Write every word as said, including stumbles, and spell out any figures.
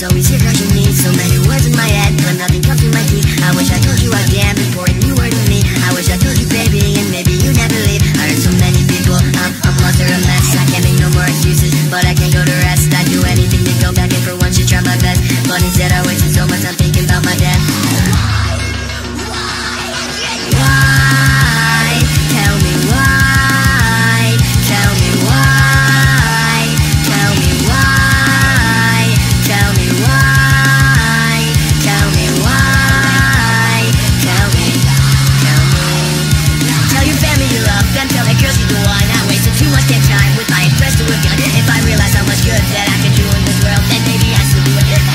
always here cause you need. So many words in my head, but nothing comes to my teeth. I wish I told you again before you were to me. I wish I told you, baby, and maybe you never leave. I heard so many people, I'm, I'm lost or a mess. I can't make no more excuses, but I can't go to rest. I'd do anything to go back and for once to try my best. But instead I wasted so much time thinking about my death. Why? Tell me why? Tell me why? Tell me why? Tell me why? Tell me why? Tell me, tell me. Tell your family you love them, tell the girls you don't want. I wasted too much damn time with my impressed to have done it. If I realize how much good that I could do in this world, then maybe I should do it.